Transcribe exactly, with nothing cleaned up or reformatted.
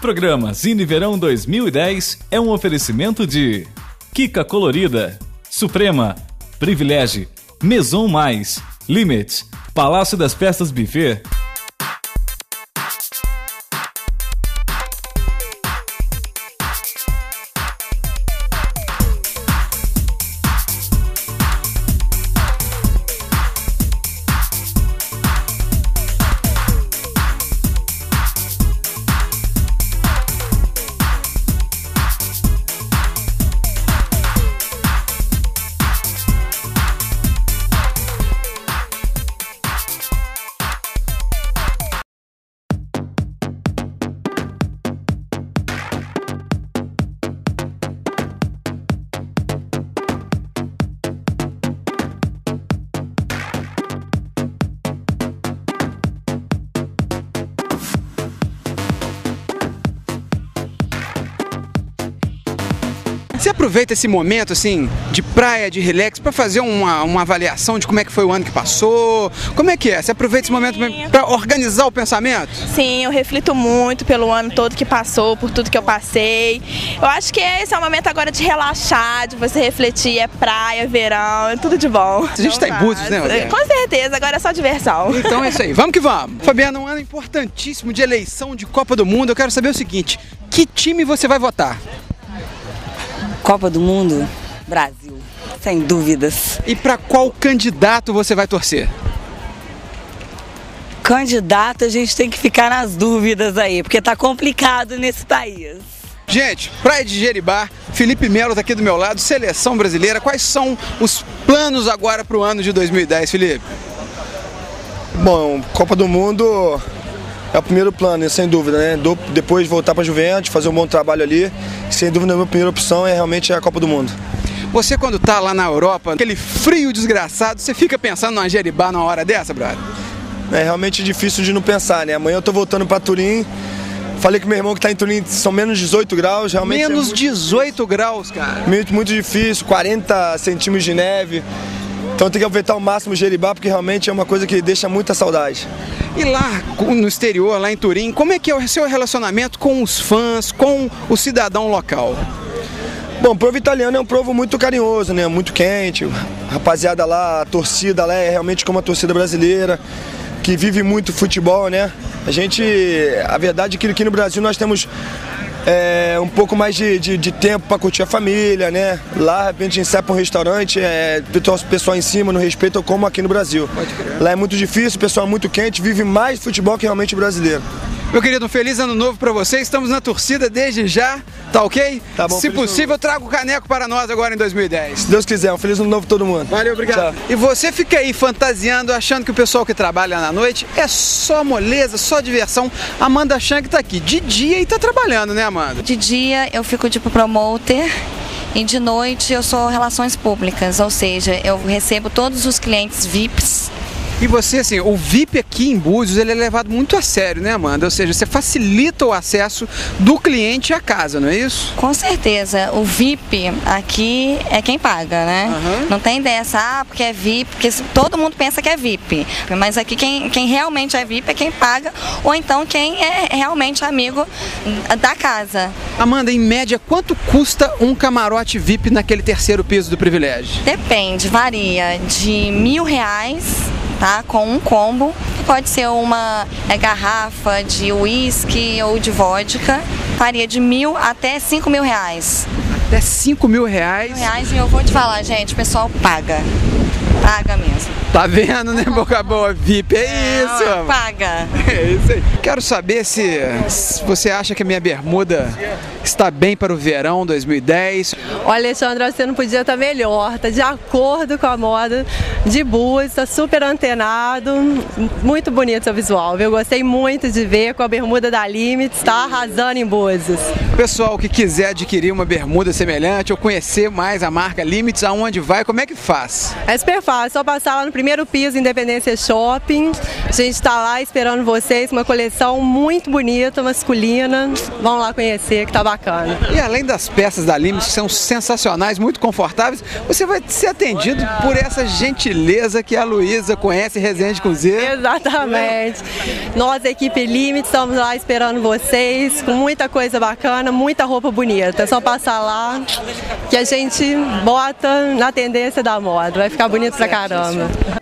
Programa Zine Verão dois mil e dez é um oferecimento de Kika Colorida, Suprema, Privilege, Maison Mais, Limit, Palácio das Festas Buffet. Você aproveita esse momento assim de praia, de relax, para fazer uma, uma avaliação de como é que foi o ano que passou? Como é que é? Você aproveita esse momento para organizar o pensamento? Sim, eu reflito muito pelo ano todo que passou, por tudo que eu passei. Eu acho que esse é o momento agora de relaxar, de você refletir. É praia, verão, é tudo de bom. A gente está em Búzios, né, Fabiana? Com certeza, agora é só diversão. Então é isso aí, vamos que vamos. Fabiana, um ano importantíssimo de eleição de Copa do Mundo. Eu quero saber o seguinte, que time você vai votar? Copa do Mundo, Brasil, sem dúvidas. E para qual candidato você vai torcer? Candidato a gente tem que ficar nas dúvidas aí, porque tá complicado nesse país. Gente, Praia de Jeribá, Felipe Melo tá aqui do meu lado, seleção brasileira. Quais são os planos agora para o ano de dois mil e dez, Felipe? Bom, Copa do Mundo é o primeiro plano, sem dúvida, né? Do, depois voltar para a Juventus, fazer um bom trabalho ali. Sem dúvida, a minha primeira opção é realmente a Copa do Mundo. Você, quando tá lá na Europa, aquele frio desgraçado, você fica pensando numa Jeribá numa hora dessa, brother? É realmente difícil de não pensar, né? Amanhã eu tô voltando para Turim. Falei com meu irmão que tá em Turim, são menos dezoito graus. Realmente menos é muito dezoito graus, cara. Muito, muito difícil, quarenta centímetros de neve. Então tem que aproveitar ao máximo o Jeribá, porque realmente é uma coisa que deixa muita saudade. E lá no exterior, lá em Turim, como é que é o seu relacionamento com os fãs, com o cidadão local? Bom, o povo italiano é um povo muito carinhoso, né? Muito quente. A rapaziada lá, a torcida lá é realmente como a torcida brasileira, que vive muito futebol, né? A gente, a verdade é que aqui no Brasil nós temos é, um pouco mais de, de, de tempo para curtir a família, né? Lá, de repente, a gente sai para um restaurante, é, o pessoal em cima não respeita como aqui no Brasil. Lá é muito difícil, o pessoal é muito quente, vive mais futebol que realmente o brasileiro. Meu querido, um feliz ano novo para você. Estamos na torcida desde já, tá ok? Tá bom. Se possível, traga o caneco para nós agora em dois mil e dez. Se Deus quiser, um feliz ano novo para todo mundo. Valeu, obrigado. Tchau. E você fica aí fantasiando, achando que o pessoal que trabalha na noite é só moleza, só diversão. Amanda Chang tá aqui de dia e tá trabalhando, né, Amanda? De dia eu fico tipo promoter e de noite eu sou relações públicas, ou seja, eu recebo todos os clientes V I Ps. E você, assim, o V I P aqui em Búzios, ele é levado muito a sério, né, Amanda? Ou seja, você facilita o acesso do cliente à casa, não é isso? Com certeza. O V I P aqui é quem paga, né? Uhum. Não tem dessa, ah, porque é V I P, porque todo mundo pensa que é V I P. Mas aqui quem, quem realmente é V I P é quem paga, ou então quem é realmente amigo da casa. Amanda, em média, quanto custa um camarote V I P naquele terceiro piso do Privilégio? Depende, varia de mil reais, tá? Com um combo, pode ser uma é, garrafa de uísque ou de vodka, varia de mil até cinco mil reais. Até cinco mil reais? Mil reais e eu vou te falar, gente, o pessoal paga, paga mesmo. Tá vendo, né, boca boa? V I P é isso. Não, paga. É isso aí. Quero saber se, se você acha que a minha bermuda está bem para o verão dois mil e dez. Olha, Alexandra, você não podia estar melhor, tá de acordo com a moda de Búzios, tá super antenado, muito bonito seu visual, eu gostei muito de ver com a bermuda da Limits, tá arrasando em Búzios. Pessoal que quiser adquirir uma bermuda semelhante ou conhecer mais a marca Limits, aonde vai, como é que faz? É super fácil, só passar lá no primeiro primeiro piso Independência Shopping. A gente está lá esperando vocês, uma coleção muito bonita, masculina. Vão lá conhecer, que tá bacana. E além das peças da Limits, que são sensacionais, muito confortáveis, você vai ser atendido por essa gentileza que a Luísa conhece, Resende com Z. Exatamente. Nós, equipe Limits, estamos lá esperando vocês, com muita coisa bacana, muita roupa bonita. É só passar lá que a gente bota na tendência da moda. Vai ficar bonito pra caramba.